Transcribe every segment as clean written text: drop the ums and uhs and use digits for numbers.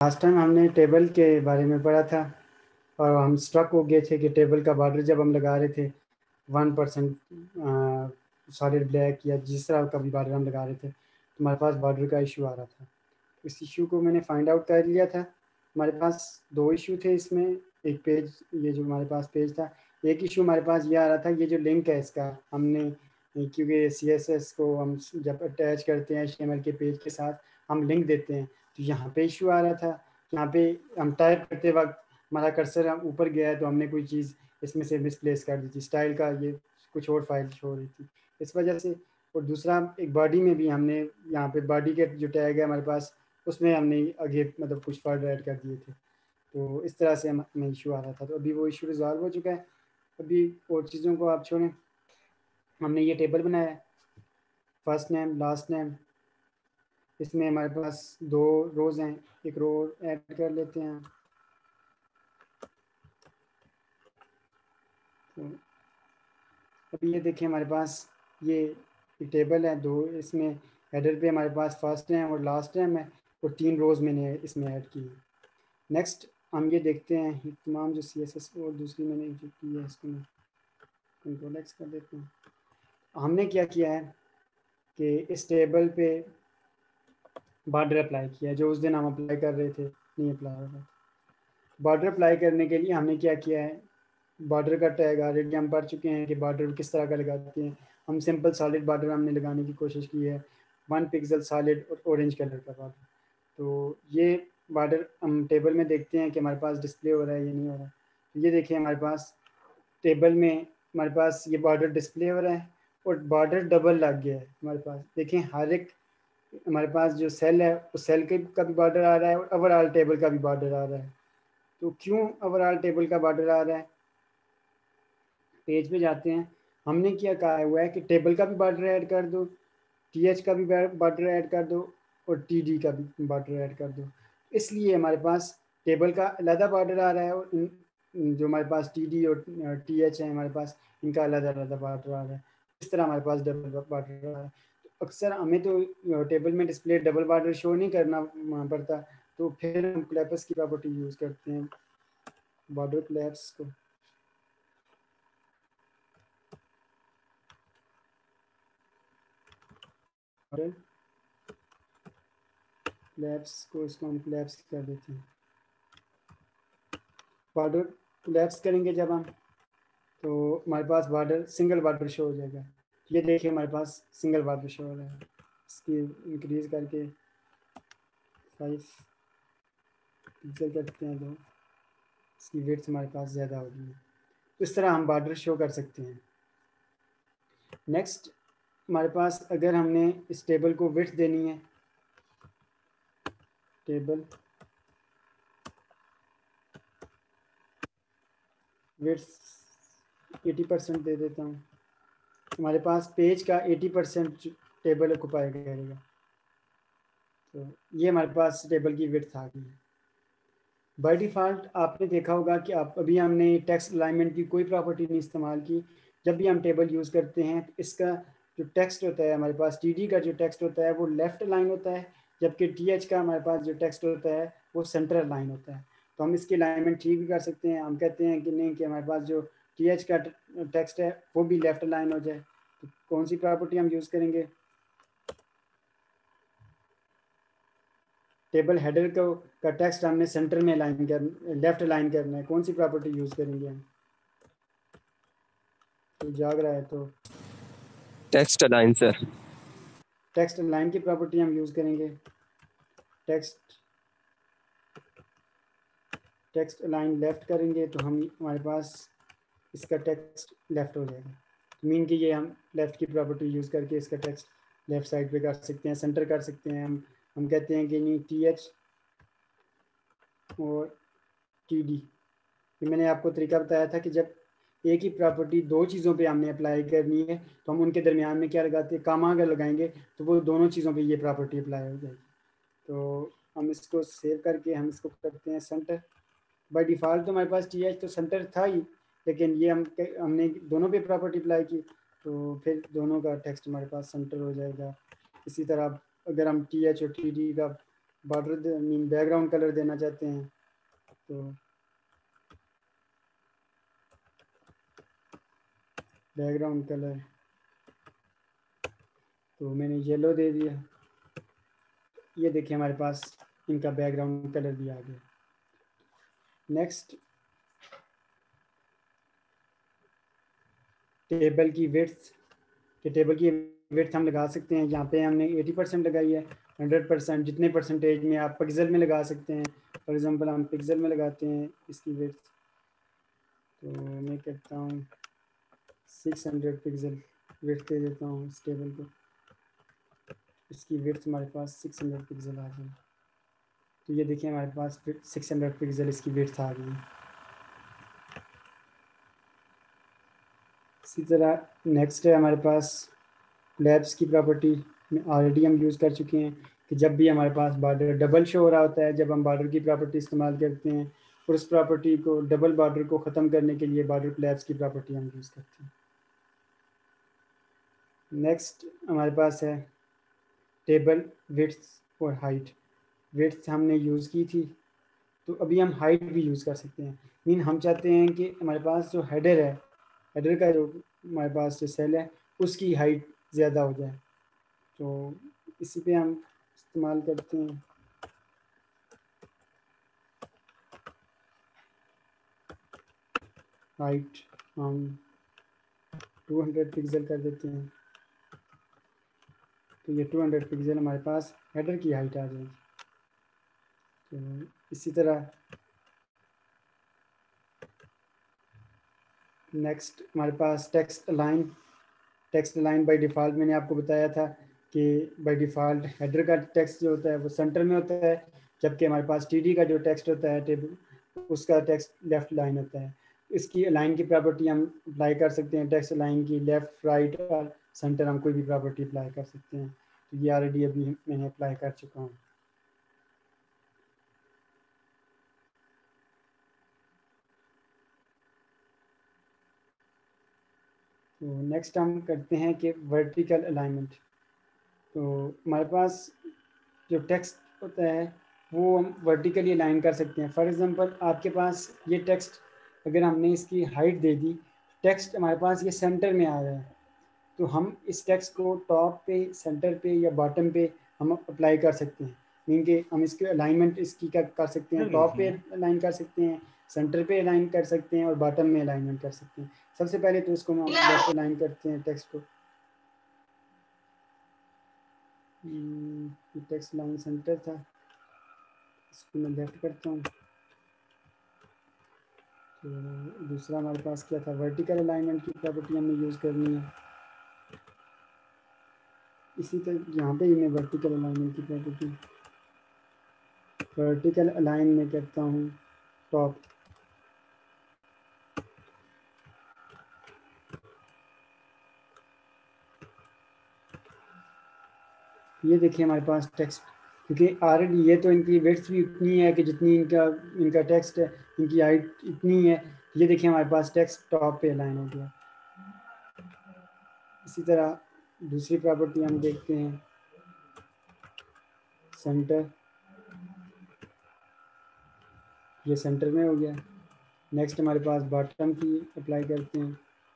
Last time हमने table के बारे में पढ़ा था और हम स्ट्रक हो गए थे कि टेबल का बॉर्डर जब हम लगा रहे थे 1% सॉलिड ब्लैक या जिस तरह का भी बॉर्डर हम लगा रहे थे तो हमारे पास बॉर्डर का इशू आ रहा था। इस इशू को मैंने फाइंड आउट कर लिया था। हमारे पास 2 इशू थे इसमें, एक पेज, ये जो हमारे पास पेज था, एक इशू हमारे पास ये आ रहा था, ये जो लिंक है इसका हमने, क्योंकि CSS को हम जब अटैच करते हैं HTML के पेज के साथ हम लिंक देते हैं, तो यहाँ पे इशू आ रहा था। यहाँ पे हम टाइप करते वक्त हमारा कर्सर हम ऊपर गया है तो हमने कोई चीज़ इसमें से मिसप्लेस कर दी थी, स्टाइल का ये कुछ और फाइल शो हो रही थी इस वजह से। और दूसरा एक बॉडी में भी हमने यहाँ पे बॉडी के जो टैग है हमारे पास उसमें हमने आगे मतलब कुछ वर्ड ऐड कर दिए थे, तो इस तरह से हमें इशू आ रहा था। तो अभी वो इशू रिजॉल्व हो चुका है। अभी और चीज़ों को आप छोड़ें, हमने ये टेबल बनाया है, फर्स्ट नेम लास्ट नेम, इसमें हमारे पास 2 रोज़ हैं, एक रो ऐड कर लेते हैं। तो अभी ये देखिए हमारे पास ये टेबल है 2, इसमें हेडर पे हमारे पास फर्स्ट नेम और लास्ट नेम है और 3 रोज़ मैंने इसमें ऐड की है। नेक्स्ट हम ये देखते हैं तमाम जो CSS और दूसरी मैंने जो की है इसको मैं कंट्रोल X कर देता हूँ। हमने क्या किया है कि इस टेबल पे बॉर्डर अप्लाई किया, जो उस दिन हम अप्लाई कर रहे थे नहीं अप्लाई हो रहा। बॉर्डर अप्लाई करने के लिए हमने क्या किया है, बॉर्डर का टैग ऑलरेडी हम पढ़ चुके हैं कि बॉर्डर किस तरह का लगाते हैं। हम सिंपल सॉलिड बॉर्डर हमने लगाने की कोशिश की है, 1 पिक्सल सॉलिड और ऑरेंज कलर का बॉर्डर। तो ये बॉर्डर हम टेबल में देखते हैं कि हमारे पास डिस्प्ले हो रहा है या नहीं हो रहा है। तो ये देखिए हमारे पास टेबल में हमारे पास ये बॉर्डर डिस्प्ले हो रहा है और बॉर्डर डबल लग गया है हमारे पास। देखें हर एक हमारे पास जो सेल है उस सेल के का भी बॉर्डर आ रहा है और ओवरऑल टेबल का भी बॉर्डर आ रहा है। तो क्यों ओवरऑल टेबल का बॉर्डर आ रहा है, पेज पे जाते हैं। हमने क्या कहा हुआ है कि टेबल का भी बॉर्डर ऐड कर दो, TH का भी बॉर्डर ऐड कर दो और TD का भी बॉर्डर ऐड कर दो। इसलिए हमारे पास टेबल का अलग बॉर्डर आ रहा है और जो हमारे पास TD और TH है हमारे पास इनका अलग अलग बॉर्डर आ रहा है। इस तरह हमारे पास डबल बॉर्डर आ रहा है। तो अक्सर हमें तो टेबल में डिस्प्ले डबल बॉर्डर शो नहीं करना पड़ता, तो फिर हम क्लैप्स की प्रॉपर्टी यूज़ करते हैं, बॉर्डर क्लैप्स को। क्लैप्स को इसको हम क्लैप्स कर देते हैं। बॉर्डर क्लैप्स करेंगे जब हम, तो हमारे पास बॉर्डर सिंगल बॉर्डर शो हो जाएगा। ये देखिए हमारे पास सिंगल बॉर्डर शो हो रहा है। इसकी इंक्रीज करके 5 पिक्सल करते हैं तो इसकी विड्थ हमारे पास ज़्यादा होगी। तो इस तरह हम बॉर्डर शो कर सकते हैं। नेक्स्ट हमारे पास अगर हमने इस टेबल को विड्थ देनी है, टेबल विड्थ 80% दे देता हूँ, हमारे पास पेज का 80% टेबल ऑक्युपाई करेगा। तो ये हमारे पास टेबल की विड्थ आ गई है। बाय डिफ़ॉल्ट आपने देखा होगा कि आप अभी हमने टेक्स्ट अलाइनमेंट की कोई प्रॉपर्टी नहीं इस्तेमाल की। जब भी हम टेबल यूज़ करते हैं तो इसका जो टेक्स्ट होता है हमारे पास TD का जो टेक्स्ट होता है वो लेफ़्ट अलाइन होता है, जबकि TH का हमारे पास जो टेक्स्ट होता है वो सेंटर अलाइन होता है। तो हम इसकी अलाइनमेंट ठीक भी कर सकते हैं। हम कहते हैं कि नहीं कि हमारे पास जो TH का टेक्स्ट है वो भी लेफ़्ट अलाइन हो जाए। तो कौन सी प्रॉपर्टी हम यूज़ करेंगे, टेबल हेडर को का टेक्स्ट हमने सेंटर में अलाइन कर लेफ्ट अलाइन करना है, कौन सी प्रॉपर्टी यूज़ करेंगे हम, तो जाग रहा है तो text align sir. Text align की प्रॉपर्टी हम यूज़ करेंगे। टेक्स्ट टेक्स्ट अलाइन लेफ्ट करेंगे तो हम हमारे पास इसका टेक्स्ट लेफ्ट हो जाएगा। तो मीन कि ये हम लेफ्ट की प्रॉपर्टी यूज़ करके इसका टेक्स्ट लेफ्ट साइड पे कर सकते हैं, सेंटर कर सकते हैं। हम कहते हैं कि नहीं TH और TD, ये मैंने आपको तरीका बताया था कि जब एक ही प्रॉपर्टी 2 चीज़ों पे हमने अप्लाई करनी है तो हम उनके दरमियान में क्या लगाते हैं, कामा अगर लगाएंगे तो वो दोनों चीज़ों पे ये प्रॉपर्टी अप्लाई हो जाएगी। तो हम इसको सेव करके हम इसको करते हैं सेंटर। बाय डिफ़ॉल्ट तो हमारे पास TH तो सेंटर था ही, लेकिन ये हमने दोनों पे प्रॉपर्टी अप्लाई की तो फिर दोनों का टेक्स्ट हमारे पास सेंटर हो जाएगा। इसी तरह अगर हम TH और TD का बॉर्डर मीन बैकग्राउंड कलर देना चाहते हैं तो बैकग्राउंड कलर तो मैंने येलो दे दिया। ये देखिए हमारे पास इनका बैकग्राउंड कलर भी आ गया। नेक्स्ट टेबल की विड्थ कि टेबल की विड्थ हम लगा सकते हैं। यहाँ पे हमने 80% लगाई है, 100% जितने परसेंटेज में आप पिक्सल में लगा सकते हैं। फॉर एग्जांपल हम पिक्सल में लगाते हैं इसकी विड्थ, तो मैं करता हूँ 600 पिक्सल विड्थ दे देता हूँ इस टेबल को। इसकी विड्थ हमारे पास 600 पिक्सल आ गई। तो ये देखिए हमारे पास 600 पिक्सल इसकी विड्थ आ गई। इसी तरह नेक्स्ट है हमारे पास लैब्स की प्रॉपर्टी में ऑलरेडी हम यूज़ कर चुके हैं कि जब भी हमारे पास बॉर्डर डबल शो हो रहा होता है, जब हम बॉर्डर की प्रॉपर्टी इस्तेमाल करते हैं और उस प्रॉपर्टी को डबल बॉर्डर को ख़त्म करने के लिए बॉर्डर लैब्स की प्रॉपर्टी हम यूज़ करते हैं। नेक्स्ट हमारे पास है टेबल विड्थ और हाइट। विड्थ हमने यूज़ की थी, तो अभी हम हाइट भी यूज़ कर सकते हैं। मीन हम चाहते हैं कि हमारे पास जो हेडर है, हेडर का जो हमारे पास जो सेल है उसकी हाइट ज़्यादा हो जाए, तो इसी पे हम इस्तेमाल करते हैं हाइट हम 200 पिक्सल कर देते हैं। तो ये 200 पिक्सल हमारे पास हेडर की हाइट आ जाएगी। तो इसी तरह नेक्स्ट हमारे पास text align. Text align by default मैंने आपको बताया था कि बाय डिफ़ॉल्ट हेडर का टेक्स्ट जो होता है वो सेंटर में होता है, जबकि हमारे पास टीडी का जो टेक्स्ट होता है टेबल उसका टेक्स्ट लेफ्ट लाइन होता है। इसकी अलाइन की प्रॉपर्टी हम अप्लाई कर सकते हैं। टेक्स्ट अलाइन की लेफ़्ट राइट और सेंटर हम कोई भी प्रॉपर्टी अप्लाई कर सकते हैं। तो ये ऑलरेडी अभी मैंने अप्लाई कर चुका हूँ। तो नेक्स्ट हम करते हैं कि वर्टिकल अलाइनमेंट। तो हमारे पास जो टेक्स्ट होता है वो हम वर्टिकली अलाइन कर सकते हैं। फॉर एग्जांपल आपके पास ये टेक्स्ट अगर हमने इसकी हाइट दे दी, टेक्स्ट हमारे पास ये सेंटर में आ रहा है, तो हम इस टेक्स्ट को टॉप पे, सेंटर पे या बॉटम पे हम अप्लाई कर सकते हैं। मीन कि हम इसके अलाइनमेंट इसकी क्या कर सकते हैं, टॉप पे अलाइन कर सकते हैं, सेंटर पे अलाइन कर सकते हैं और बॉटम में अलाइनमेंट कर सकते हैं। सबसे पहले तो इसको हम लेफ्ट अलाइन करते हैं टेक्स्ट को। टेक्स्ट लाइन सेंटर था, इसको मैं लेफ्ट करता हूँ। तो दूसरा हमारे पास क्या था, वर्टिकल अलाइनमेंट की प्रॉपर्टी हमें यूज़ करनी है। इसी तरह यहाँ पे ही मैं वर्टिकल अलाइनमेंट की प्रॉपर्टी वर्टिकल अलाइन में करता हूँ टॉप। ये देखिए हमारे पास टेक्स्ट, क्योंकि ऑलरेडी ये तो इनकी विड्थ भी उतनी है कि जितनी इनका इनका टेक्स्ट है, इनकी हाइट इतनी है। ये देखिए हमारे पास टेक्स्ट टॉप पे अलाइन हो गया। इसी तरह दूसरी प्रॉपर्टी हम देखते हैं सेंटर, ये सेंटर में हो गया। नेक्स्ट हमारे पास बॉटम की अप्लाई करते हैं।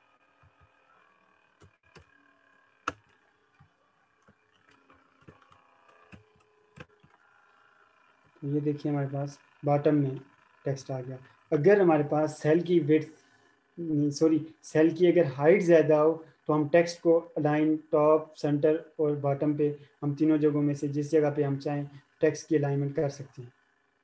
तो ये देखिए हमारे पास बॉटम में टेक्स्ट आ गया। अगर हमारे पास सेल की विड्थ सॉरी सेल की अगर हाइट ज़्यादा हो तो हम टेक्स्ट को अलाइन टॉप, सेंटर और बॉटम पे हम तीनों जगहों में से जिस जगह पे हम चाहें टेक्स्ट की अलाइनमेंट कर सकते हैं।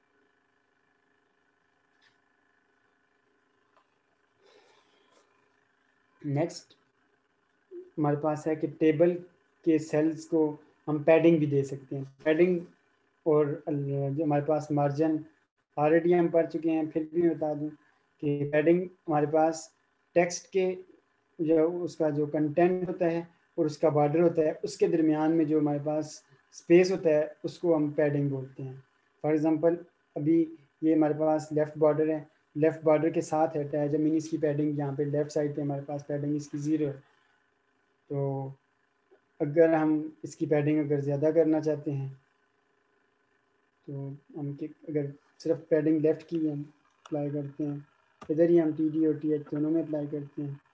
नेक्स्ट हमारे पास है कि टेबल के सेल्स को हम पैडिंग भी दे सकते हैं। पैडिंग और जो हमारे पास मार्जिन ऑलरेडी हम पढ़ चुके हैं, फिर भी बता दूं कि पैडिंग हमारे पास टेक्स्ट के जो उसका जो कंटेंट होता है और उसका बॉर्डर होता है उसके दरमियान में जो हमारे पास स्पेस होता है उसको हम पैडिंग बोलते हैं। फॉर एग्जांपल अभी ये हमारे पास लेफ़्ट बॉर्डर है, लेफ़्ट बॉर्डर के साथ है टैग मीन इसकी पैडिंग यहाँ पे लेफ़्ट साइड पे हमारे पास पैडिंग इसकी 0 है। तो अगर हम इसकी पैडिंग अगर ज़्यादा करना चाहते हैं तो हम अगर सिर्फ पैडिंग लेफ़्ट की हम अप्लाई करते हैं, इधर ही हम TD और TH दोनों में अप्लाई करते हैं।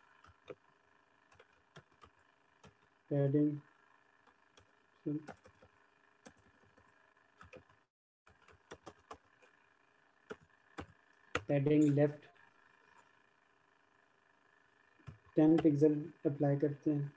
पैडिंग लेफ़्ट 10 पिक्सल अप्लाई करते हैं।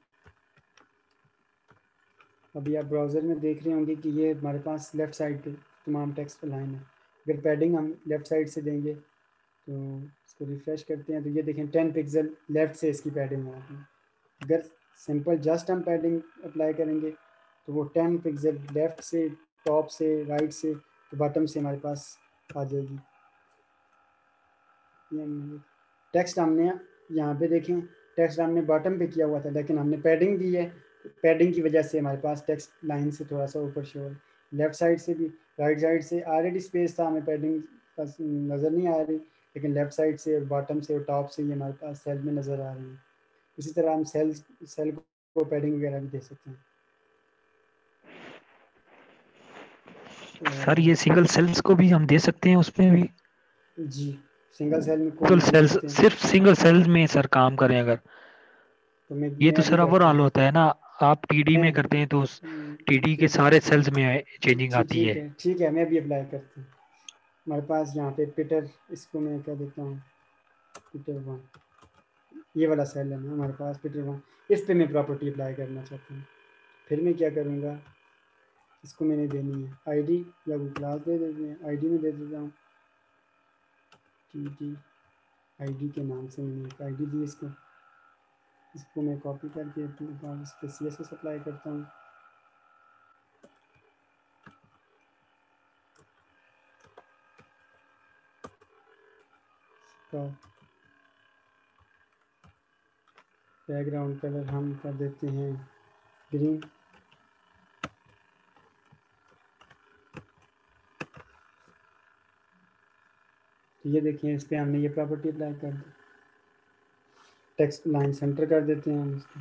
अभी आप ब्राउज़र में देख रहे होंगे कि ये हमारे पास लेफ़्ट साइड पे तमाम टेक्स्ट लाइन है। अगर पैडिंग हम लेफ़्ट साइड से देंगे तो इसको रिफ़्रेश करते हैं तो ये देखें 10 पिक्सल लेफ़्ट से इसकी पैडिंग आ रही है। अगर सिंपल जस्ट हम पैडिंग अप्लाई करेंगे तो वो 10 पिक्सल लेफ़्ट से, टॉप से, राइट से, तो बॉटम से हमारे पास आ जाएगी। टेक्स्ट हमने यहाँ पे देखें, टेक्स्ट हमने बॉटम पे किया हुआ था, लेकिन हमने पैडिंग दी है। पैडिंग की वजह से हमारे पास टेक्स्ट लाइन से थोड़ा सा ऊपर शो है। लेफ़्ट साइड से भी, राइट साइड से ऑलरेडी स्पेस था, हमें पैडिंग नज़र नहीं आ रही, लेकिन लेफ़्ट साइड से और बॉटम से और टॉप से ये हमारे पास सेल में नज़र आ रही है। इसी तरह हम सेल को पैडिंग वगैरह भी दे सकते हैं। सर ये सिंगल सेल्स को भी हम दे सकते हैं उसमें भी? जी, सिंगल सेल में को सिंगल भी दे सेल्स, सकते हैं। सिर्फ सिंगल सेल्स में सर काम करें अगर, तो ये मैं तो अभी सर करता ओवरऑल हूँ। होता है ना, आप टीडी में मैं करते हैं तो टीडी के ठीक सारे सेल्स में चेंजिंग आती है। ठीक है, मैं भी अप्लाई करता हूँ। हमारे पास यहाँ पे पीटर, इसको मैं क्या देता हूँ, पीटर 1, ये वाला सेल है ना हमारे पास, पीटर 1, इस पे मैं प्रॉपर्टी अप्लाई करना चाहता हूँ। फिर मैं क्या करूँगा, इसको मैंने देनी है आईडी या वो क्लास दे देते हैं, आईडी में दे देता हूँ TD आईडी के नाम से मैंने एक आईडी दी इसको मैं कॉपी करके अपने पास इस पर CSS अप्लाई करता हूँ। तो बैकग्राउंड कलर हम कर देते हैं ग्रीन। तो ये देखिए, इस पर हमने ये प्रॉपर्टी अप्लाई कर दी। टेक्स्ट लाइन सेंटर कर देते हैं हम इसको।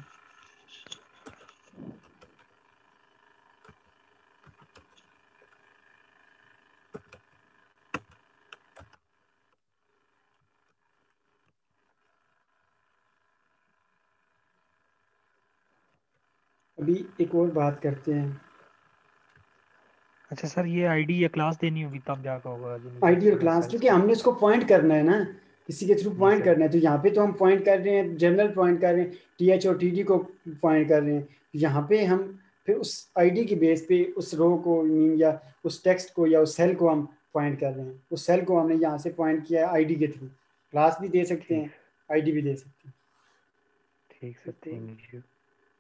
अभी एक और बात करते हैं। अच्छा सर, ये आईडी या क्लास देनी होगी तब जाकर होगा जो मुझे आईडी और सिंगल क्लास, सेल्स क्योंकि का? हमने इसको पॉइंट करना है ना, किसी के थ्रू जी पॉइंट सर। करना है। तो यहाँ पे तो हम पॉइंट कर रहे हैं, जनरल पॉइंट कर रहे हैं, TH और TD को पॉइंट कर रहे हैं। यहाँ पे हम फिर उस आईडी की बेस पे उस रो को मीन या उस टेक्स्ट को या उस सेल को हम पॉइंट कर रहे हैं। उस सेल को हमने यहाँ से पॉइंट किया है आईडी के थ्रू। क्लास भी दे सकते ठीक हैं, आईडी भी दे सकते हैं। ठीक सर, तो थैंक यू।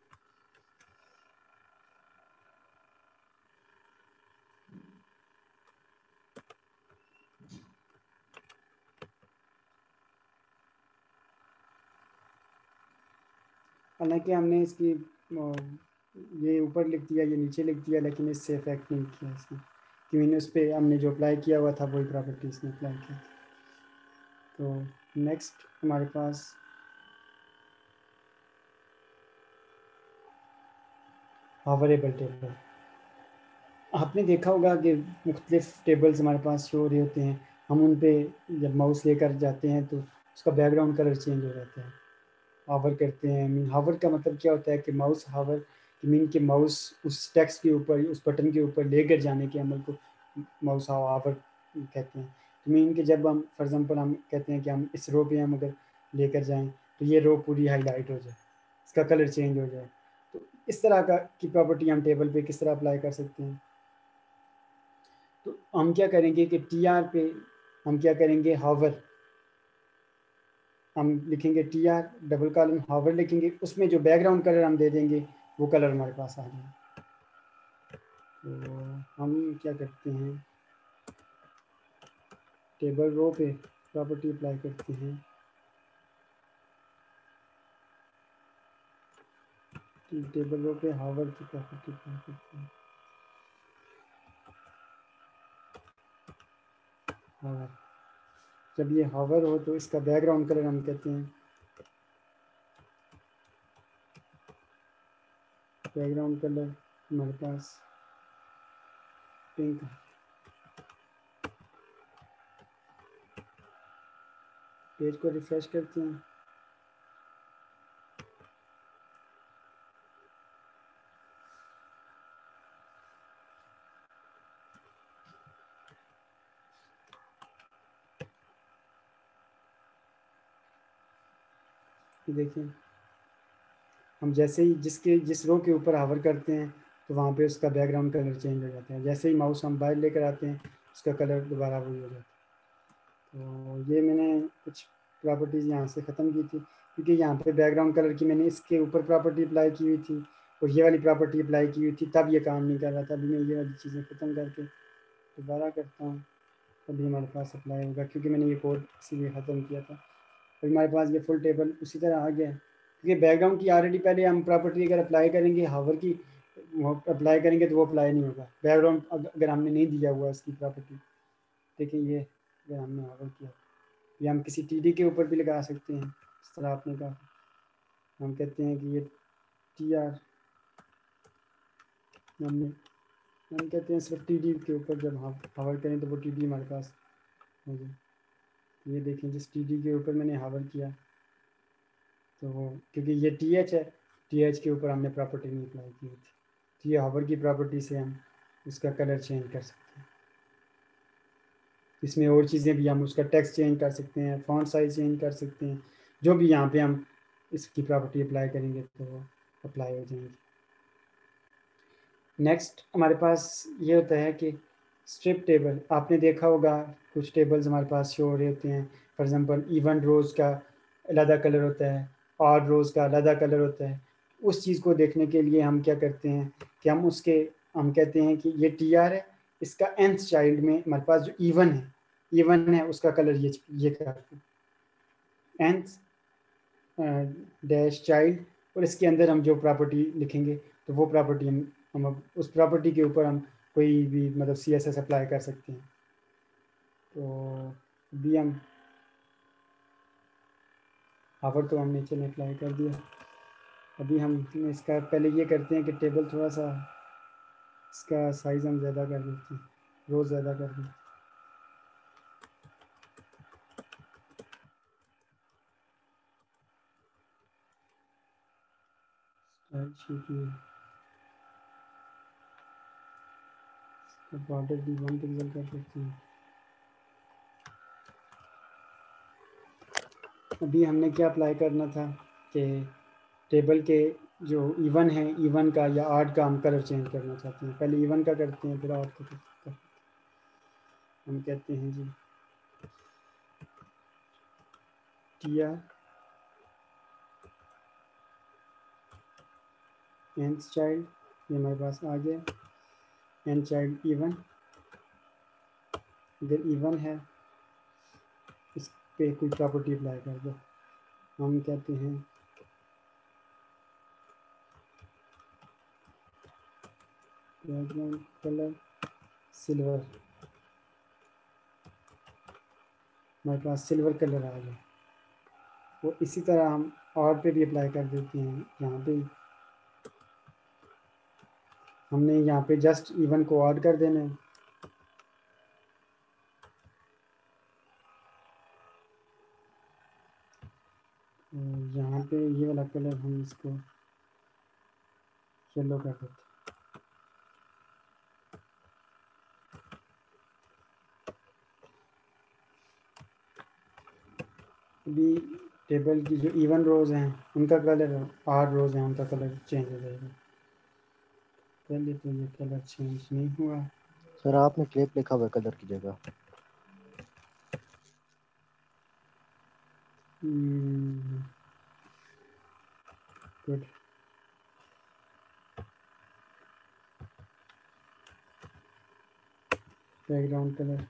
हालांकि हमने इसकी ये ऊपर लिख दिया, ये नीचे लिख दिया, लेकिन इससे इफेक्ट नहीं किया इसने, कि मैंने उस पर हमने जो अप्लाई किया हुआ था वही प्रॉपर्टी इसने अप्लाई किया। तो नेक्स्ट हमारे पास हावरेबल टेबल। आपने देखा होगा कि मुख्तलिफ टेबल्स हमारे पास शो हो रहे होते हैं, हम उन पे जब माउस लेकर जाते हैं तो उसका बैकग्राउंड कलर चेंज हो जाता है। हावर करते हैं, मीन हावर का मतलब क्या होता है कि माउस हावर, मीन के माउस उस टेक्स्ट के ऊपर, उस बटन के ऊपर लेकर जाने के अमल को माउस हावर कहते हैं। तो मीन के जब हम फॉर एग्जांपल हम कहते हैं कि हम इस रो पे हम अगर लेकर जाएं तो ये रो पूरी हाईलाइट हो जाए, इसका कलर चेंज हो जाए। तो इस तरह का की प्रॉपर्टी हम टेबल पे किस तरह अप्लाई कर सकते हैं। तो हम क्या करेंगे कि TR पे हम क्या करेंगे, हावर हम लिखेंगे, TR डबल कॉलन हावर लिखेंगे, उसमें जो बैकग्राउंड कलर हम दे देंगे वो कलर हमारे पास आ जाए। तो हम क्या करते हैं, टेबल रो पे प्रॉपर्टी अप्लाई करते हैं, टेबल रो पे हावर की प्रॉपर्टी अप्लाई करते हैं। हावर, जब ये हावर हो तो इसका बैकग्राउंड कलर हम कहते हैं, बैकग्राउंड कलर हमारे पास पिंक है। पेज को रिफ्रेश करते हैं। देखिए हम जैसे ही जिस रो के ऊपर हावर करते हैं तो वहाँ पे उसका बैकग्राउंड कलर चेंज हो जाता है। जैसे ही माउस हम बाहर लेकर आते हैं उसका कलर दोबारा वही हो जाता है। तो ये मैंने कुछ प्रॉपर्टीज़ यहाँ से ख़त्म की थी, क्योंकि यहाँ पे बैकग्राउंड कलर की मैंने इसके ऊपर प्रॉपर्टी अप्लाई की हुई थी और ये वाली प्रॉपर्टी अप्लाई की हुई थी, तब ये काम नहीं कर रहा था। अभी मैं ये वाली चीज़ें ख़त्म करके दोबारा करता हूँ, अभी हमारे पास अप्लाई होगा, क्योंकि मैंने ये कोड इसीलिए ख़त्म किया था। अभी हमारे पास ये फुल टेबल उसी तरह आ गया है, क्योंकि बैकग्राउंड की ऑलरेडी पहले हम प्रॉपर्टी अगर अप्लाई करेंगे हावर की अप्लाई करेंगे तो वो अप्लाई नहीं होगा। बैकग्राउंड अगर हमने नहीं दिया हुआ इसकी प्रॉपर्टी, देखिए ये अगर हमने हावर किया, ये हम किसी टीडी के ऊपर भी लगा सकते हैं। इस तरह आपने कहा, हम कहते हैं कि ये टी आर, हम कहते हैं सिर्फ टीडी के ऊपर जब हावर करें तो वो टीडी हमारे पास हो जाए। ये देखें जिस टीडी के ऊपर मैंने हावर किया, तो क्योंकि ये टी एच है, टी एच के ऊपर हमने प्रॉपर्टी नहीं अप्लाई की थी, तो ये हावर की प्रॉपर्टी से हम उसका कलर चेंज कर सकते हैं। इसमें और चीज़ें भी, हम उसका टेक्स्ट चेंज कर सकते हैं, फॉन्ट साइज चेंज कर सकते हैं, जो भी यहाँ पे हम इसकी प्रॉपर्टी अप्लाई करेंगे तो वो अप्लाई हो जाएंगी। नेक्स्ट हमारे पास ये होता है कि स्ट्रिप टेबल। आपने देखा होगा कुछ टेबल्स हमारे पास शो हो रहे होते हैं। फॉर एग्जांपल इवन रोज़ का अलग कलर होता है, ऑड रोज़ का अलग कलर होता है। उस चीज़ को देखने के लिए हम क्या करते हैं कि हम कहते हैं कि ये टी आर है, इसका nth चाइल्ड में हमारे पास जो इवन है उसका कलर ये करते हैं nth डैश चाइल्ड, और इसके अंदर हम जो प्रॉपर्टी लिखेंगे तो वो प्रॉपर्टी हम उस प्रॉपर्टी के ऊपर हम कोई भी मतलब CSS अप्लाई कर सकते हैं। तो भी हम हावर तो हमने चले अप्लाई कर दिया। अभी हम इसका पहले ये करते हैं कि टेबल थोड़ा सा इसका साइज़ हम ज़्यादा कर देते हैं, रोज़ ज़्यादा कर देते हैं। बॉर्डर भी 1 पिक्सल कर सकते हैं। अभी हमने क्या अप्लाई करना था कि टेबल के जो इवन है, इवन का या ऑड का हम कलर चेंज करना चाहते हैं। पहले इवन का करते हैं फिर ऑड का करते हैं। हम कहते हैं जी टी आर nth चाइल्ड, ये हमारे पास आ गया n चाइल्ड इवन। अगर इवन है इस पे कोई प्रॉपर्टी अप्लाई कर दो। हम कहते हैं बैकग्राउंड कलर सिल्वर, हमारे पास सिल्वर कलर आ गया। वो इसी तरह हम और पे भी अप्लाई कर देते हैं। यहाँ पे हमने यहाँ पे जस्ट इवन को ऐड कर देना है। यहाँ पे ये वाला कलर हम इसको येलो कर देते हैं। अभी टेबल की जो इवन रोज़ हैं उनका कलर, ऑड रोज़ हैं उनका कलर चेंज हो जाएगा। पहले तो ये कलर चेंज नहीं हुआ। सर आपने क्लिप लिखा हुआ कलर की जगह। गुड। बैकग्राउंड कलर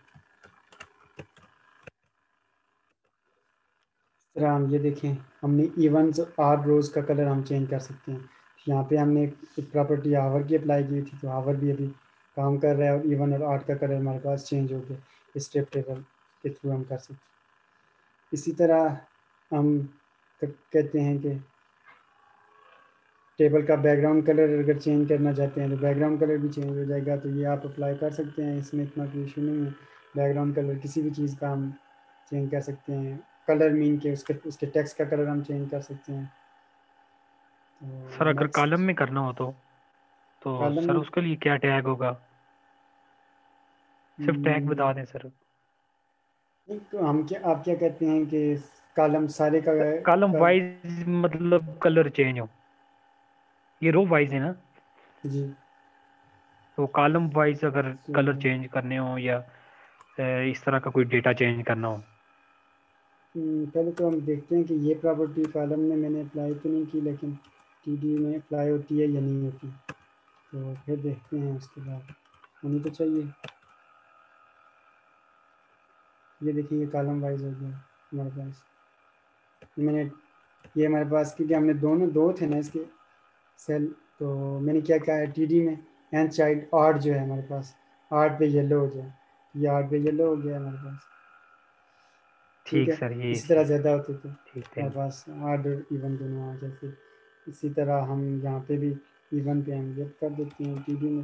तरह हम ये देखें, हमने इवन्स ऑड रोज़ का कलर हम चेंज कर सकते हैं। यहाँ पे हमने एक प्रॉपर्टी आवर की अप्लाई की थी, तो आवर भी अभी काम कर रहा है और इवन और ऑड का कलर हमारे पास चेंज हो गया। स्टेप टेबल के थ्रू हम कर सकते हैं। इसी तरह हम कहते हैं कि टेबल का बैकग्राउंड कलर अगर चेंज करना चाहते हैं तो बैकग्राउंड कलर भी चेंज हो जाएगा। तो ये आप अप्लाई कर सकते हैं, इसमें इतना कोई इशू नहीं है। बैकग्राउंड कलर किसी भी चीज़ का हम चेंज कर सकते हैं कलर मीन के उसके उसके टेक्स्ट का कलर हम चेंज कर सकते हैं। सर तो अगर कॉलम नेक्स्ट में करना हो तो कॉलम सर में उसके लिए क्या टैग होगा? सिर्फ टैग बता दें सर। तो हम क्या आप क्या कहते हैं कि कॉलम सारे कॉलम का वाइज मतलब कलर चेंज हो, ये रो वाइज है ना? जी। तो कॉलम वाइज अगर तो कलर चेंज करने हो या इस तरह का कोई डेटा चेंज करना हो। पहले तो हम देखते हैं कि ये प्रॉपर्टी कॉलम में मैंने अप्लाई तो नहीं की, लेकिन टीडी में अप्लाई होती है या नहीं होती, तो फिर देखते हैं उसके बाद होनी तो चाहिए। ये देखिए ये कॉलम वाइज हो गया हमारे पास। मैंने ये हमारे पास क्योंकि हमने दोनों दो थे ना इसके सेल, तो मैंने क्या कहा है टीडी में एन चाइल्ड आर्ट जो है हमारे पास, आर्ट पे येलो हो जाए, ये आर्ट पे येलो हो गया हमारे पास। ठीक ठीक है, सर, ये इसी तरह सही। ज़्यादा होते थे ठीक, हमारे थैंक यू। पास आर्ट और इवन दोनों आ जाते। इसी तरह हम यहाँ पे भी इवन पे हम ये कर देते हैं टीडी में।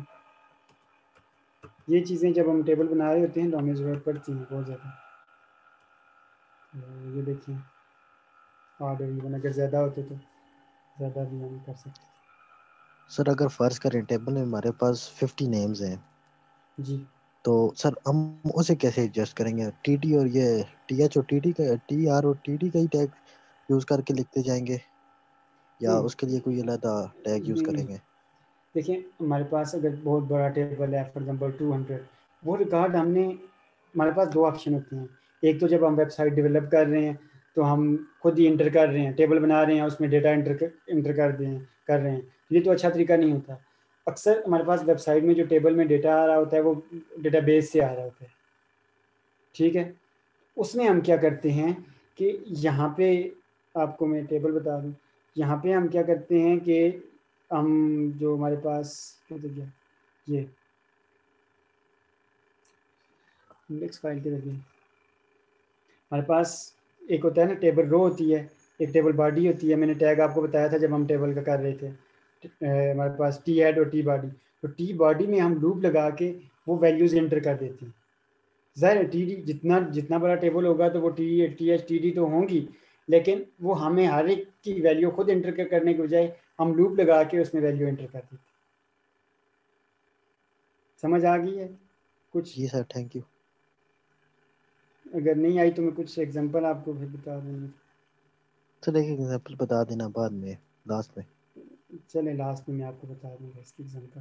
ये चीज़ें जब हम टेबल बना रहे होते हैं तो हमें ज़रूरत पड़ती है बहुत ज़्यादा। तो ये देखिए आर्ट और इवन अगर ज़्यादा होते तो ज़्यादा भी हम कर सकते सर अगर फर्ज करें टेबल में हमारे पास 50 नेम्स हैं, थे। जी तो सर हम उसे कैसे एडजस्ट करेंगे? टीटी और ये टीएच और टीटी का, टी आर और टीटी का ही टैग यूज करके लिखते जाएंगे, या नहीं उसके लिए कोई अलग टैग यूज नहीं नहीं, करेंगे? देखिए हमारे पास अगर बहुत बड़ा टेबल है फॉर एग्जांपल 200, वो रिकॉर्ड हमने हमारे पास दो ऑप्शन होते हैं। एक तो जब हम वेबसाइट डेवलप कर रहे हैं तो हम खुद ही इंटर कर रहे हैं, टेबल बना रहे हैं, उसमें डेटा इंटर कर रहे हैं, तो ये तो अच्छा तरीका नहीं होता। अक्सर हमारे पास वेबसाइट में जो टेबल में डेटा आ रहा होता है वो डेटाबेस से आ रहा होता है। ठीक है, उसमें हम क्या करते हैं कि यहाँ पे आपको मैं टेबल बता दूँ, यहाँ पे हम क्या करते हैं कि हम जो हमारे पास किधर गया ये इंडेक्स फाइल किधर गई, हमारे पास एक होता है ना टेबल रो होती है, एक टेबल बॉडी होती है। मैंने टैग आपको बताया था जब हम टेबल का कर रहे थे। हमारे पास टी हेड और टी बॉडी, तो टी बॉडी में हम लूप लगा के वो वैल्यूज़ एंटर कर देते हैं। ज़ाहिर है टी डी जितना जितना बड़ा टेबल होगा तो वो टी एच टी डी तो होंगी, लेकिन वो हमें हर एक की वैल्यू खुद एंटर करने के बजाय हम लूप लगा के उसमें वैल्यू एंटर कर देते हैं। समझ आ गई है कुछ? जी सर, थैंक यू। अगर नहीं आई तो मैं कुछ एग्जांपल आपको फिर बता दूँगी। सर एक एग्जांपल बता देना बाद में, लास्ट में। चले लास्ट में मैं आपको बता दूँगा इसकी एग्जांपल।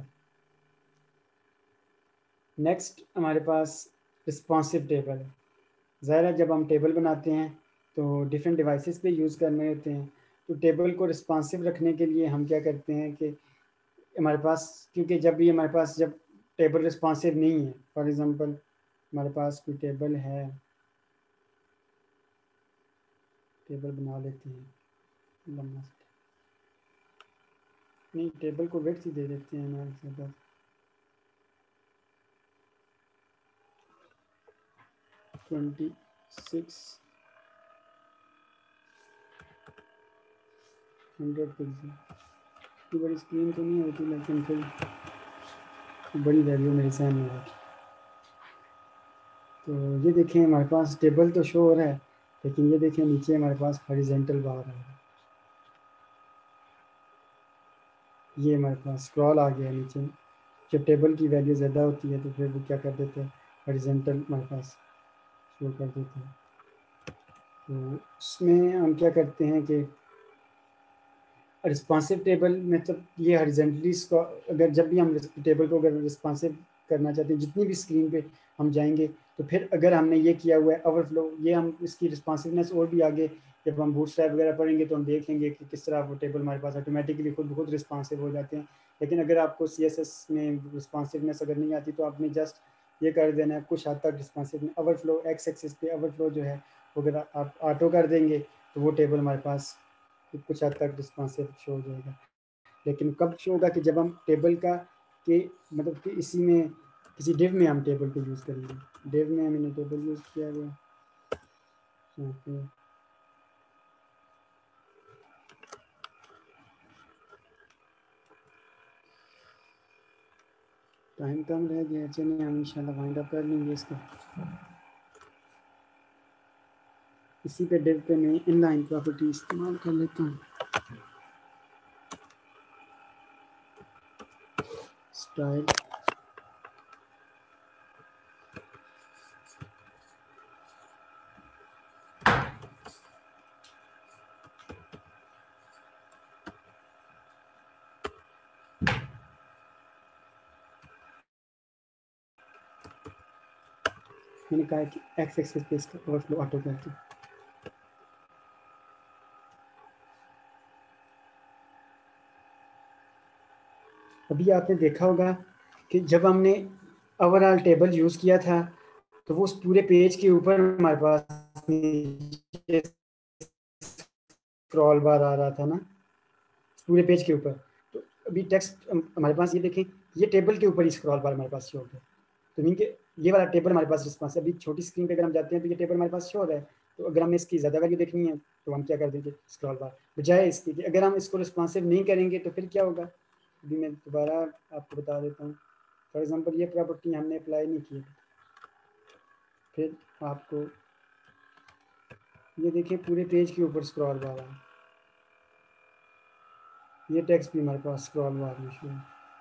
नेक्स्ट हमारे पास रिस्पॉन्सिव टेबल है। ज़ाहिर है जब हम टेबल बनाते हैं तो डिफरेंट डिवाइसेस पे यूज़ करने होते हैं, तो टेबल को रिस्पॉन्सिव रखने के लिए हम क्या करते हैं कि हमारे पास क्योंकि जब भी हमारे पास जब टेबल रिस्पॉन्सिव नहीं है, फॉर एग्ज़ाम्पल हमारे पास कोई टेबल है, टेबल बना लेते हैं लंबा सा, नहीं टेबल को वेट ही दे देते हैं ना ज़्यादा, 2600 पिक्सल की बड़ी स्क्रीन तो नहीं होती, लेकिन फिर बड़ी वैल्यू मेरे सामने है। तो ये देखें हमारे पास टेबल तो शो हो रहा है, लेकिन ये देखें नीचे हमारे पास हॉरिजॉन्टल बार आ रहा है। ये हमारे पास स्क्रॉल आ गया नीचे। जब टेबल की वैल्यू ज़्यादा होती है तो फिर वो क्या कर देते हैं, हॉरिजॉन्टल हमारे पास शो कर देते हैं। तो उसमें हम क्या करते हैं कि रिस्पॉन्सिव टेबल मतलब ये हॉरिजॉन्टली अगर जब भी हम टेबल को अगर रिस्पॉन्सिव करना चाहते हैं, जितनी भी स्क्रीन पे हम जाएंगे, तो फिर अगर हमने ये किया हुआ है ओवरफ्लो, ये हम इसकी रिस्पॉन्सिवनेस और भी आगे जब हम बूटस्ट्रैप वगैरह पढ़ेंगे तो हम देखेंगे कि किस तरह वो टेबल हमारे पास ऑटोमेटिकली खुद ब खुद रिस्पॉन्सिव हो जाते हैं। लेकिन अगर आपको CSS में रिस्पॉन्सिवनेस अगर नहीं आती तो आपने जस्ट ये कर देना है कुछ हद तक रिस्पॉन्सिव ओवरफ्लो एक्स एक्सिस पे ओवरफ्लो जो है अगर आप ऑटो कर देंगे तो वो टेबल हमारे पास कुछ हद तक रिस्पॉन्सिव शो हो जाएगा। लेकिन कब शो होगा कि जब हम टेबल का के मतलब कि इसी में किसी डिव में हम टेबल को यूज़ करेंगे। डिव में मैंने टेबल यूज़ किया हुआ यहाँ पे, टाइम कम रह गया, चलिए हम इंशाल्लाह वाइंड अप कर लेंगे इसको। इसी पे div पे मैं इनलाइन प्रॉपर्टी इस्तेमाल कर लेता हूँ। स्टाइल मैंने कहा कि एक्स एक्सिस पे इसका ओवरफ्लो ऑटो कर दो। अभी आपने देखा होगा कि जब हमने ओवरऑल टेबल यूज़ किया था तो वो उस पूरे पेज के ऊपर हमारे पास स्क्रॉल बार आ रहा था ना, पूरे पेज के ऊपर। तो अभी टेक्स्ट हमारे पास ये देखें, ये टेबल के ऊपर ही स्क्रॉल बार हमारे पास शो हो गया। तो मीन के ये वाला टेबल हमारे पास रिस्पॉन्स है। अभी छोटी स्क्रीन पे अगर हम जाते हैं तो ये टेबल हमारे पास शो हो रहा है। तो अगर हमें इसकी ज़्यादा वैल्यू देखनी है तो हम क्या कर देंगे, स्क्रॉल बार बजाय इसकी कि अगर हम इसको रिस्पॉन्सिव नहीं करेंगे तो फिर क्या होगा। अभी मैं दोबारा आपको बता देता हूँ। फॉर एग्जांपल ये प्रॉपर्टी हमने अप्लाई नहीं की, फिर आपको ये देखिए पूरे पेज के ऊपर स्क्रॉल बार है। ये टेक्स्ट भी हमारे पास स्क्रॉल बार में शो है,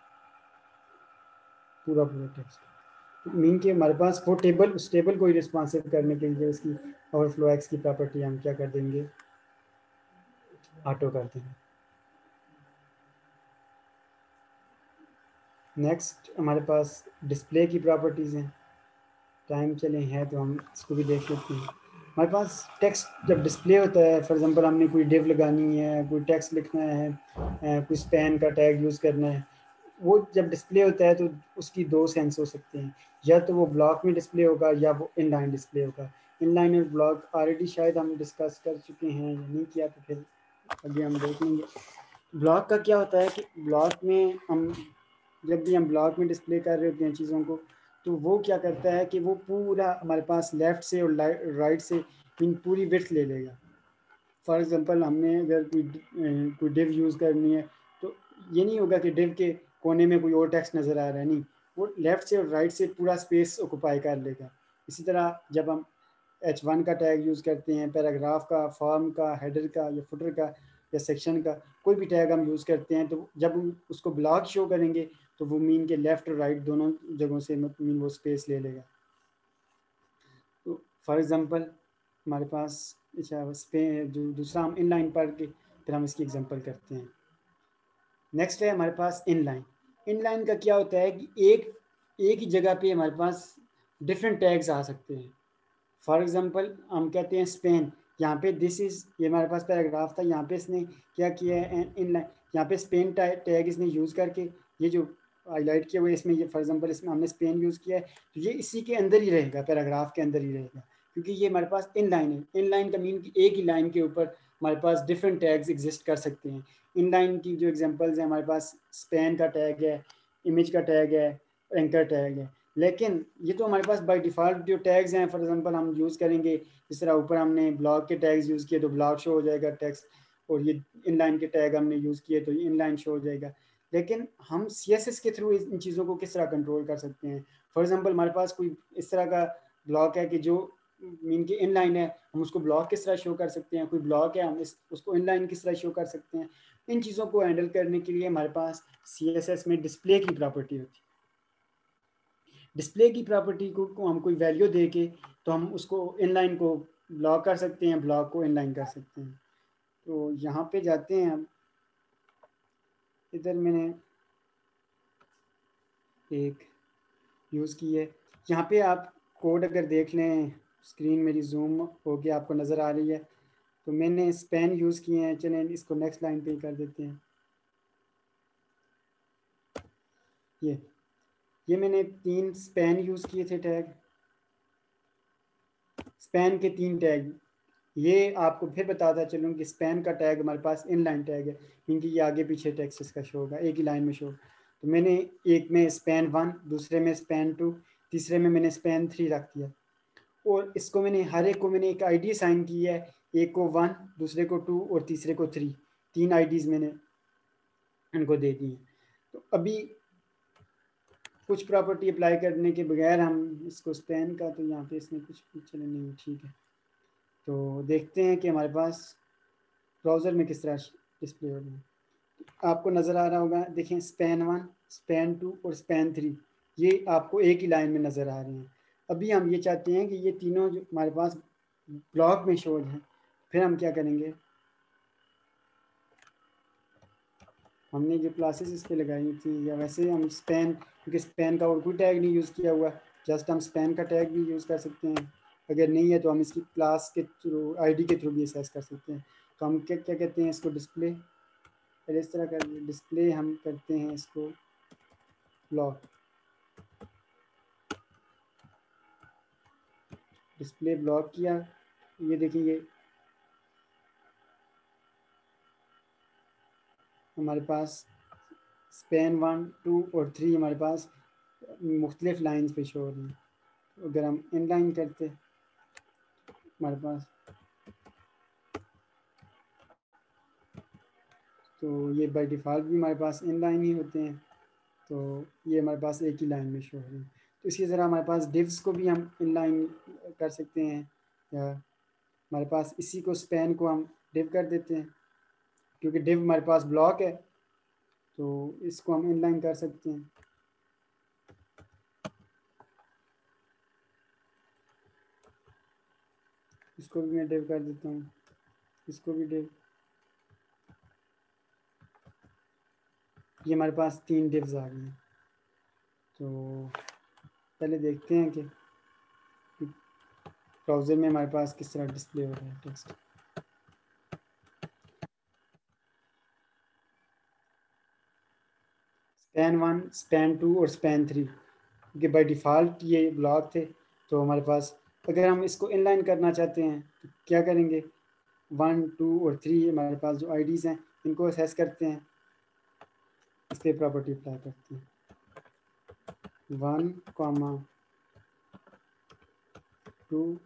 पूरा पूरा टेक्स्ट। मीन के हमारे पास वो टेबल, उस टेबल को ही रिस्पॉन्सिव करने के लिए उसकी ओवरफ्लो एक्स की प्रॉपर्टी हम क्या कर देंगे, ऑटो कर देंगे। नेक्स्ट हमारे पास डिस्प्ले की प्रॉपर्टीज़ हैं। टाइम चले हैं तो हम इसको भी देख लेते हैं। हमारे पास टेक्स्ट जब डिस्प्ले होता है, फॉर एग्जांपल हमने कोई डिव लगानी है, कोई टेक्स्ट लिखना है, कोई स्पैन का टैग यूज़ करना है, वो जब डिस्प्ले होता है तो उसकी दो सेंस हो सकते हैं। या तो वो ब्लॉक में डिस्प्ले होगा या वो इनलाइन डिस्प्ले होगा। इनलाइन और ब्लॉक ऑलरेडी शायद हम डिस्कस कर चुके हैं, या नहीं किया तो फिर अभी हम देख लेंगे। ब्लॉक का क्या होता है कि ब्लॉक में हम जब भी हम ब्लॉक में डिस्प्ले कर रहे होते हैं चीज़ों को, तो वो क्या करता है कि वो पूरा हमारे पास लेफ़्ट से और राइट से इन पूरी विड्थ ले लेगा। फॉर एग्जांपल हमने अगर कोई डिव यूज़ करनी है तो ये नहीं होगा कि डिव के कोने में कोई और टेक्स्ट नज़र आ रहा है, नहीं, वो लेफ़्ट से और राइट से पूरा स्पेस ऑक्यूपाई कर लेगा। इसी तरह जब हम H1 का टैग यूज़ करते हैं, पैराग्राफ का, फॉर्म का, हेडर का या फुटर का या सेक्शन का कोई भी टैग हम यूज़ करते हैं, तो जब हम उसको ब्लॉक शो करेंगे तो वो मीन के लेफ़्ट और राइट दोनों जगहों से मीन वो स्पेस ले लेगा। तो फॉर एग्ज़ाम्पल हमारे पास अच्छा जो दूसरा हम इनलाइन पढ़ के फिर हम इसकी एग्जांपल करते हैं। नेक्स्ट है हमारे पास इनलाइन। इनलाइन का क्या होता है कि एक ही जगह पे हमारे पास डिफरेंट टैग्स आ सकते हैं। फॉर एग्जांपल हम कहते हैं स्पेन, यहाँ पे दिस इज़, ये हमारे पास पैराग्राफ था, यहाँ पे इसने क्या किया है इनलाइन, यहाँ पे स्पेन टैग इसने यूज़ करके ये जो हाईलाइट किया हुआ है इसमें, ये फॉर एग्जांपल इसमें हमने स्पेन यूज़ किया है, तो ये इसी के अंदर ही रहेगा, पैराग्राफ के अंदर ही रहेगा, क्योंकि ये हमारे पास इनलाइन है। इनलाइन का मीन कि एक ही लाइन के ऊपर हमारे पास डिफरेंट टैग्स एग्जिस्ट कर सकते हैं। इनलाइन की जो एग्जांपल्स हैं, हमारे पास स्पेन का टैग है, इमेज का टैग है, एंकर टैग है। लेकिन ये तो हमारे पास बाय डिफ़ॉल्ट जो टैग्स हैं, फॉर एग्जांपल हम यूज़ करेंगे, जिस तरह ऊपर हमने ब्लॉक के टैग्स यूज़ किए तो ब्लॉक शो हो जाएगा टेक्स्ट, और ये इनलाइन के टैग हमने यूज़ किए तो ये इनलाइन शो हो जाएगा। लेकिन हम CSS के थ्रू इन चीज़ों को किस तरह कंट्रोल कर सकते हैं। फॉर एग्जांपल हमारे पास कोई इस तरह का ब्लॉक है कि जो मीन के इनलाइन है, हम उसको ब्लॉक किस तरह शो कर सकते हैं। कोई ब्लॉक है, हम उसको इनलाइन किस तरह शो कर सकते हैं। इन चीज़ों को हैंडल करने के लिए हमारे पास CSS में डिस्प्ले की प्रॉपर्टी होती है। डिस्प्ले की प्रॉपर्टी को हम कोई वैल्यू दे के तो हम उसको इनलाइन को ब्लॉक कर सकते हैं, ब्लॉक को इनलाइन कर सकते हैं। तो यहाँ पे जाते हैं हम, इधर मैंने एक यूज़ की है। यहाँ पे आप कोड अगर देख लें, स्क्रीन मेरी जूम होके आपको नज़र आ रही है, तो मैंने स्पैन यूज़ किए हैं। चलें इसको नेक्स्ट लाइन पे कर देते हैं। ये मैंने 3 स्पैन यूज़ किए थे टैग, स्पैन के 3 टैग। ये आपको फिर बताता चलूँ कि स्पैन का टैग हमारे पास इनलाइन टैग है, क्योंकि ये आगे पीछे टेक्स्ट इसका शो होगा, एक ही लाइन में शो। तो मैंने एक में स्पैन 1, दूसरे में स्पैन 2, तीसरे में मैंने स्पैन 3 रख दिया, और इसको मैंने हर एक को मैंने एक आईडी साइन की है। एक को 1, दूसरे को 2 और तीसरे को 3, 3 आईडीज़ मैंने इनको दे दी हैं। तो अभी कुछ प्रॉपर्टी अप्लाई करने के बगैर हम इसको स्पैन का, तो यहाँ पे इसने कुछ चले नहीं, ठीक है। तो देखते हैं कि हमारे पास ब्राउज़र में किस तरह डिस्प्ले हो रही है। आपको नज़र आ रहा होगा, देखें स्पैन 1, स्पैन 2 और स्पैन 3 ये आपको एक ही लाइन में नज़र आ रहे हैं। अभी हम ये चाहते हैं कि ये तीनों जो हमारे पास ब्लॉक में शो हैं, फिर हम क्या करेंगे, हमने जो क्लासेस इस पर लगाई थी या वैसे हम स्पैन, क्योंकि स्पैन का और कोई टैग नहीं यूज़ किया हुआ, जस्ट हम स्पैन का टैग भी यूज़ कर सकते हैं। अगर नहीं है तो हम इसकी क्लास के थ्रू, आईडी के थ्रू भी असेस कर सकते हैं। तो हम क्या क्या कहते हैं इसको, डिस्प्ले, पहले इस तरह कर डिस्प्ले हम करते हैं इसको ब्लॉक, डिस्प्ले ब्लॉक किया। ये देखिए ये हमारे पास स्पैन 1, 2 और 3 हमारे पास मुख्तलिफ लाइन्स पे शो हो रही हैं। अगर हम इन लाइन करते हमारे पास, तो ये बाय डिफ़ॉल्ट भी हमारे पास इन लाइन ही होते हैं, तो ये हमारे पास एक ही लाइन में शो हो रही है। तो इसी तरह हमारे पास डिव्स को भी हम इन लाइन कर सकते हैं, या हमारे पास इसी को स्पैन को हम डिव कर देते हैं, क्योंकि डिव हमारे पास ब्लॉक है तो इसको हम इनलाइन कर सकते हैं। इसको भी मैं डिव कर देता हूँ, इसको भी डिव। ये हमारे पास 3 डिव्स आ गई हैं। तो पहले देखते हैं कि ब्राउज़र में हमारे पास किस तरह डिस्प्ले हो रहा है टेक्स्ट। स्पैन 1, स्पैन 2 और स्पैन 3, क्योंकि बाय डिफ़ॉल्ट ये ब्लॉक थे, तो हमारे पास अगर हम इसको इनलाइन करना चाहते हैं तो क्या करेंगे, 1, 2 और 3 हमारे पास जो आईडीज़ हैं इनको असेस करते हैं, इस पर प्रॉपर्टी अप्लाई करते हैं, 1, 2,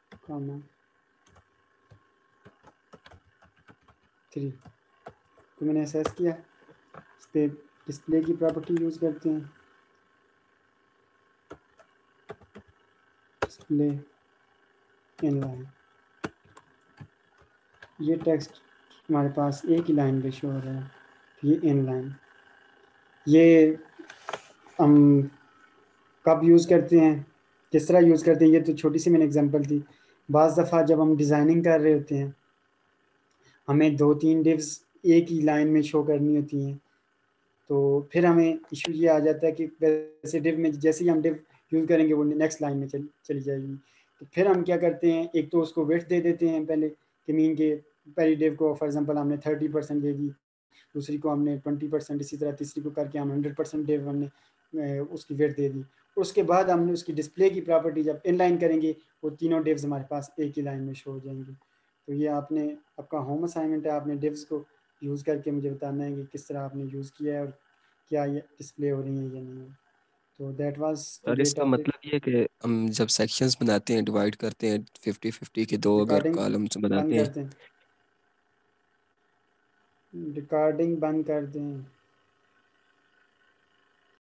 3 तो मैंने असेस किया। इस पर डिस्प्ले की प्रॉपर्टी यूज़ करते हैं, डिस्प्ले इनलाइन। ये टेक्स्ट हमारे पास एक ही लाइन पे शो हो रहा है, ये इनलाइन। ये हम कब यूज़ करते हैं, किस तरह यूज़ करते हैं, ये तो छोटी सी मैंने एग्जांपल दी। बाज़ दफ़ा जब हम डिज़ाइनिंग कर रहे होते हैं, हमें 2-3 डिव्स एक ही लाइन में शो करनी होती हैं, तो फिर हमें इशू ये आ जाता है कि वैसे डिव में जैसे ही हम डिव यूज़ करेंगे वो नेक्स्ट लाइन में चली जाएगी। तो फिर हम क्या करते हैं, एक तो उसको विड्थ दे देते हैं पहले, कि मीन के पहली डिव को फॉर एग्जांपल हमने 30% दे दी, दूसरी को हमने 20%, इसी तरह तीसरी को करके हम 100% डिव हमने उसकी विड्थ दे दी। उसके बाद हमने उसकी डिस्प्ले की प्रॉपर्टी जब इनलाइन करेंगे, वो तीनों डिव्स हमारे पास एक ही लाइन में शो हो जाएंगी। तो ये आपने, आपका होम असाइनमेंट है, आपने डिव्स को यूज़ करके मुझे बताना है कि किस तरह आपने यूज़ किया है और क्या ये डिस्प्ले हो रही है या नहीं। तो दैट वाज और टुडे इसका टॉपिक। मतलब ये है कि हम जब सेक्शंस बनाते हैं, डिवाइड करते हैं 50-50 के दो अगर रिकॉर्डिंग कॉलम्स बंद बनाते हैं। करते हैं, रिकॉर्डिंग बंद कर दें।